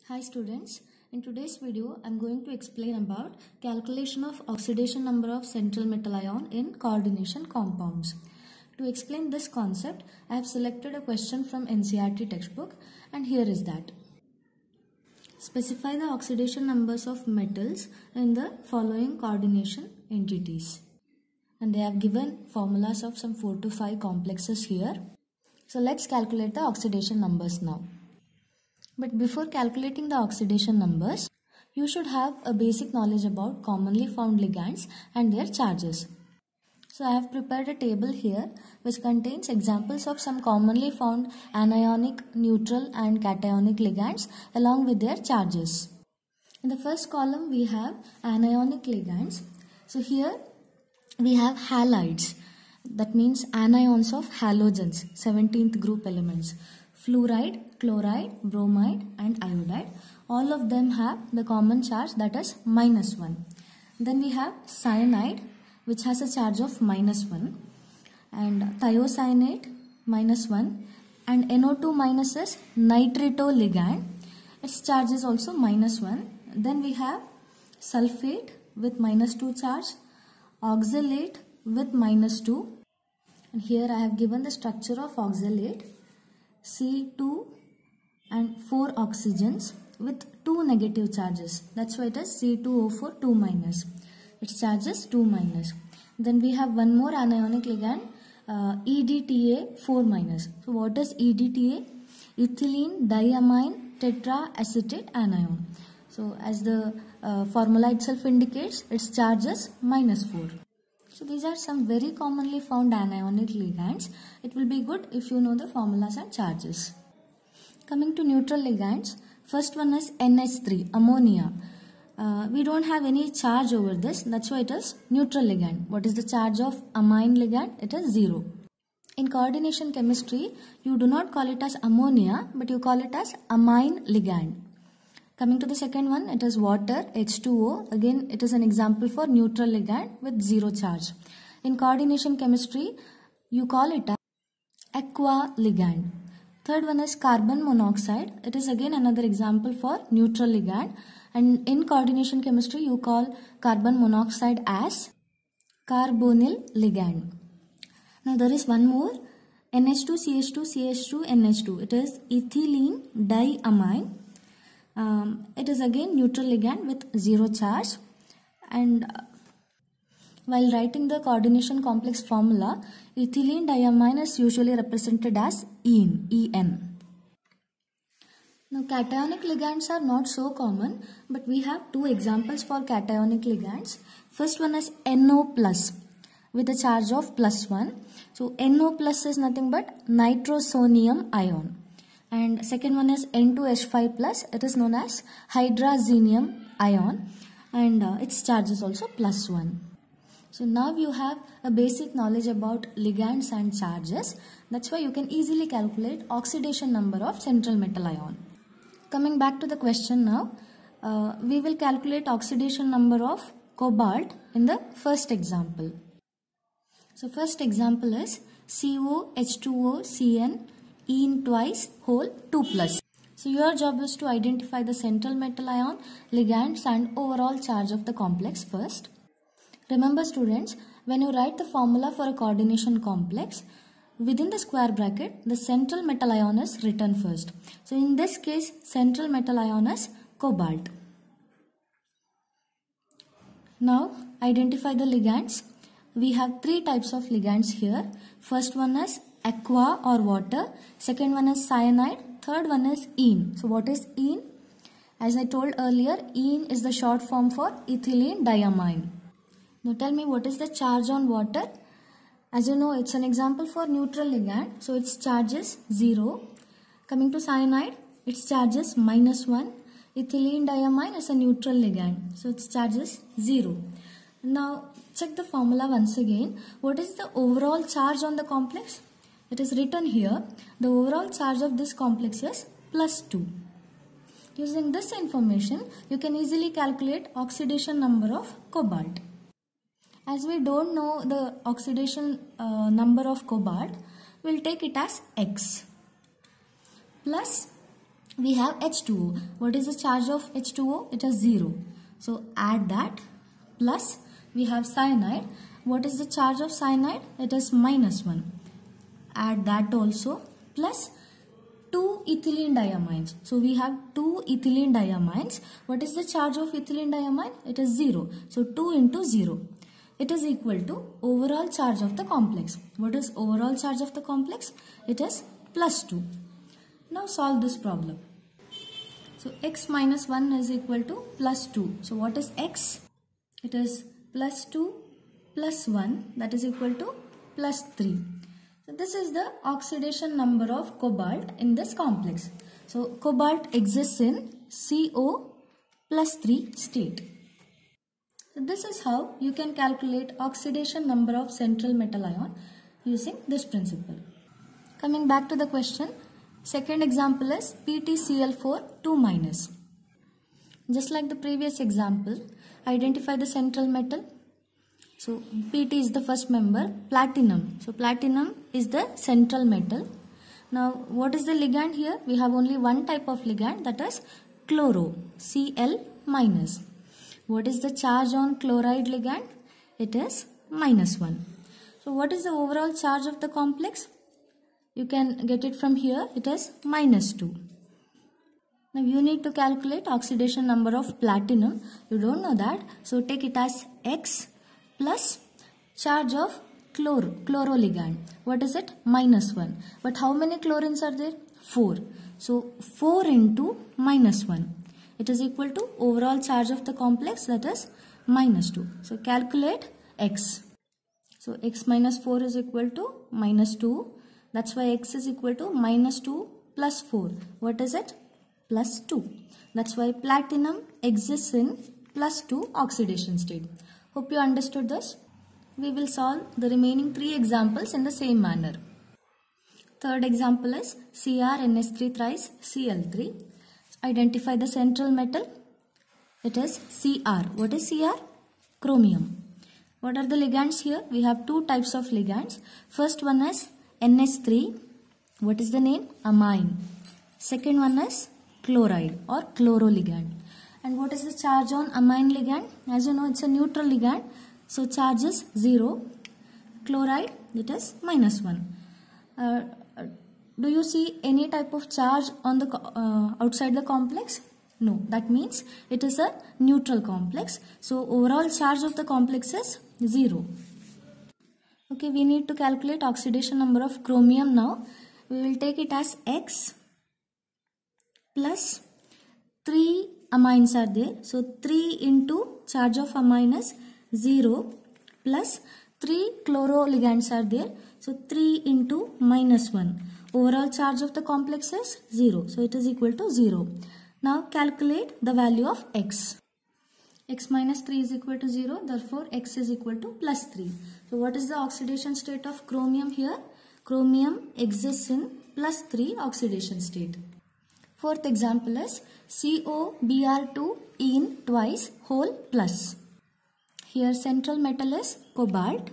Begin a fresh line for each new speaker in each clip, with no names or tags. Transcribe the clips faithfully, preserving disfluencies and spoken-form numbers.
Hi students, in today's video I am going to explain about calculation of oxidation number of central metal ion in coordination compounds. To explain this concept, I have selected a question from N C E R T textbook and here is that. Specify the oxidation numbers of metals in the following coordination entities. And they have given formulas of some four to five complexes here. So let's calculate the oxidation numbers now. But before calculating the oxidation numbers, you should have a basic knowledge about commonly found ligands and their charges. So I have prepared a table here which contains examples of some commonly found anionic, neutral and cationic ligands along with their charges. In the first column we have anionic ligands. So here we have halides, that means anions of halogens, seventeenth group elements. Fluoride, chloride, bromide and iodide. All of them have the common charge, that is minus one. Then we have cyanide, which has a charge of minus one. And thiocyanate, minus one. And N O two minus is nitrito ligand. Its charge is also minus one. Then we have sulfate with minus two charge. Oxalate with minus two. And here I have given the structure of oxalate. C two and four oxygens with two negative charges. That's why it is C two O four two minus. Its charge is two minus. Then we have one more anionic ligand, uh, E D T A four minus. So what is E D T A? Ethylene diamine tetraacetate anion. So as the uh, formula itself indicates, its charge is minus four. So these are some very commonly found anionic ligands. It will be good if you know the formulas and charges. Coming to neutral ligands, first one is N H three, ammonia. Uh, we don't have any charge over this, that's why it is neutral ligand. What is the charge of amine ligand? It is zero. In coordination chemistry, you do not call it as ammonia, but you call it as amine ligand. Coming to the second one, it is water, H two O. Again, it is an example for neutral ligand with zero charge. In coordination chemistry, you call it as aqua ligand. Third one is carbon monoxide. It is again another example for neutral ligand. And in coordination chemistry, you call carbon monoxide as carbonyl ligand. Now there is one more, N H two C H two C H two N H two. It is ethylene diamine. Um, it is again neutral ligand with zero charge, and uh, while writing the coordination complex formula, ethylene diamine is usually represented as ene, E N. Now cationic ligands are not so common, but we have two examples for cationic ligands. First one is N O plus with a charge of plus one. So N O plus is nothing but nitrosonium ion. And second one is N two H five plus. It is known as hydrazinium ion, and uh, its charge is also plus one. So now you have a basic knowledge about ligands and charges. That's why you can easily calculate oxidation number of central metal ion. Coming back to the question now, uh, we will calculate oxidation number of cobalt in the first example. So first example is C O H two O C n ene twice whole two plus. So your job is to identify the central metal ion, ligands and overall charge of the complex first. Remember students, when you write the formula for a coordination complex, within the square bracket, the central metal ion is written first. So in this case, central metal ion is cobalt. Now identify the ligands. We have three types of ligands here. First one is aqua or water, second one is cyanide, third one is ene. So what is ene? As I told earlier, ene is the short form for ethylene diamine. Now tell me, what is the charge on water? As you know, it's an example for neutral ligand, so its charge is zero. Coming to cyanide, its charge is minus one. Ethylene diamine is a neutral ligand, so its charge is zero. Now check the formula once again. What is the overall charge on the complex? It is written here, the overall charge of this complex is plus two. Using this information, you can easily calculate oxidation number of cobalt. As we don't know the oxidation uh, number of cobalt, we will take it as X. Plus we have H two O. What is the charge of H two O? It is zero. So add that, plus we have cyanide. What is the charge of cyanide? It is minus one. Add that also, plus two ethylene diamines. So we have two ethylene diamines. What is the charge of ethylene diamine? It is zero. So two into zero. It is equal to overall charge of the complex. What is overall charge of the complex? It is plus two. Now solve this problem. So x minus one is equal to plus two. So what is x? It is plus two plus one, that is equal to plus three. So this is the oxidation number of cobalt in this complex. So cobalt exists in C O plus three state. So this is how you can calculate oxidation number of central metal ion using this principle. Coming back to the question, second example is P T C l four two minus. Just like the previous example, identify the central metal. So P T is the first member, platinum. So platinum is the central metal. Now what is the ligand here? We have only one type of ligand, that is chloro, C l minus. What is the charge on chloride ligand? It is minus one. So what is the overall charge of the complex? You can get it from here, it is minus two. Now you need to calculate oxidation number of platinum. You don't know that, so take it as X plus charge of chloro, chloro ligand. What is it? Minus one. But how many chlorines are there? four. So four into minus one. It is equal to overall charge of the complex, that is minus two. So calculate X. So X minus four is equal to minus two. That's why X is equal to minus two plus four. What is it? Plus two. That's why platinum exists in plus two oxidation state. Hope you understood this. We will solve the remaining three examples in the same manner. Third example is C r N S three thrice C l three. Identify the central metal. It is C r. What is C r? Chromium. What are the ligands here? We have two types of ligands. First one is N S three. What is the name? Amine. Second one is chloride or chloroligand. And what is the charge on amine ligand? As you know, it's a neutral ligand. So charge is zero. Chloride, it is minus one. Uh, do you see any type of charge on the uh, outside the complex? No. That means it is a neutral complex. So overall charge of the complex is zero. Okay, we need to calculate oxidation number of chromium now. We will take it as X plus three amines are there. So three into charge of amine is zero plus three chloroligands are there. So three into minus one. Overall charge of the complex is zero. So it is equal to zero. Now calculate the value of X. X minus three is equal to zero. Therefore X is equal to plus three. So what is the oxidation state of chromium here? Chromium exists in plus three oxidation state. Fourth example is C O B r two ene twice whole plus. Here central metal is cobalt.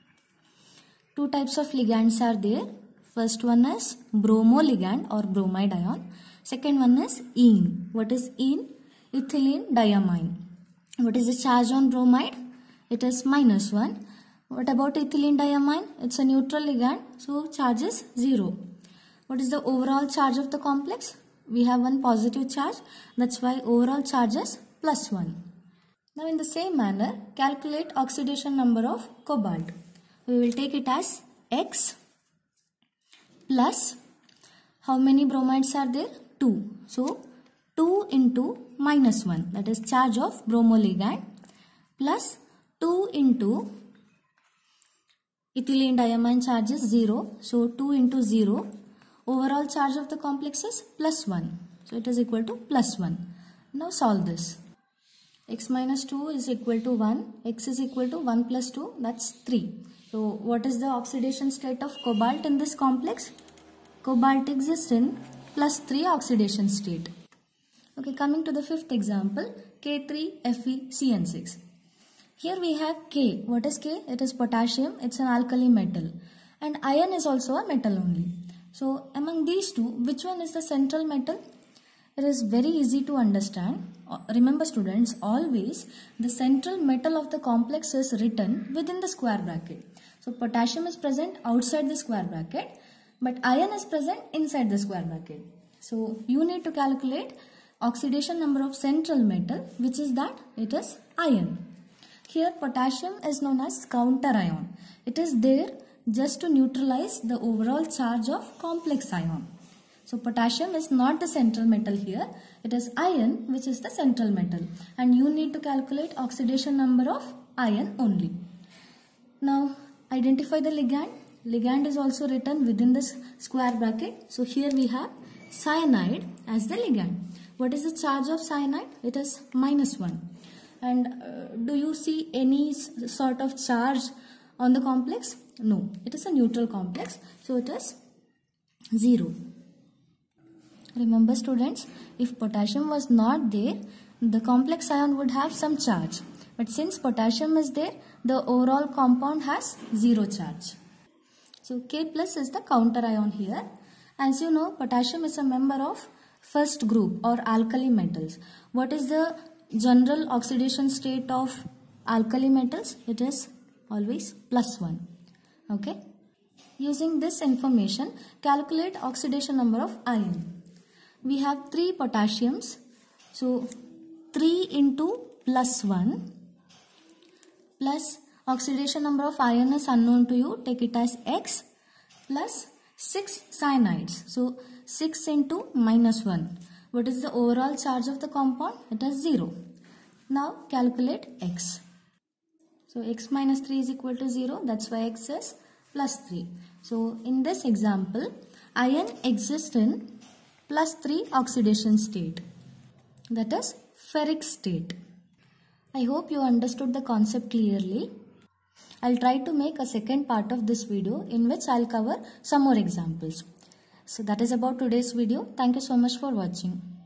Two types of ligands are there. First one is bromo ligand or bromide ion. Second one is ene. What is ene? Ethylene diamine. What is the charge on bromide? It is minus one. What about ethylene diamine? It's a neutral ligand, so charge is zero. What is the overall charge of the complex? We have one positive charge, that's why overall charge is plus one. Now in the same manner, calculate oxidation number of cobalt. We will take it as X plus, how many bromides are there? two. So two into minus one, that is charge of bromo ligand, plus two into ethylene diamine charge is zero. So two into zero. Overall charge of the complex is plus one. So it is equal to plus one. Now solve this. X minus two is equal to one. X is equal to one plus two. That's three. So what is the oxidation state of cobalt in this complex? Cobalt exists in plus three oxidation state. Okay, coming to the fifth example. K three F e C n six. Here we have K. What is K? It is potassium. It's an alkali metal. And iron is also a metal only. So among these two, which one is the central metal? It is very easy to understand. Remember students, always the central metal of the complex is written within the square bracket. So potassium is present outside the square bracket, but iron is present inside the square bracket. So you need to calculate oxidation number of central metal, which is that it is iron. Here potassium is known as counter ion. It is there just to neutralize the overall charge of complex ion. So potassium is not the central metal here. It is iron which is the central metal. And you need to calculate oxidation number of iron only. Now identify the ligand. Ligand is also written within this square bracket. So here we have cyanide as the ligand. What is the charge of cyanide? It is minus one. And uh, do you see any sort of charge on the complex? No. It is a neutral complex. So it is zero. Remember students, if potassium was not there, the complex ion would have some charge. But since potassium is there, the overall compound has zero charge. So K plus is the counter ion here. As you know, potassium is a member of first group or alkali metals. What is the general oxidation state of alkali metals? It is always plus one. Okay. Using this information, calculate oxidation number of iron. We have three potassiums. So three into plus one plus oxidation number of iron is unknown to you. Take it as X plus six cyanides. So six into minus one. What is the overall charge of the compound? It is zero. Now calculate X. So X minus three is equal to zero. That's why X is plus three. So in this example, iron exists in plus three oxidation state, that is ferric state. I hope you understood the concept clearly. I'll try to make a second part of this video in which I'll cover some more examples. So that is about today's video. Thank you so much for watching.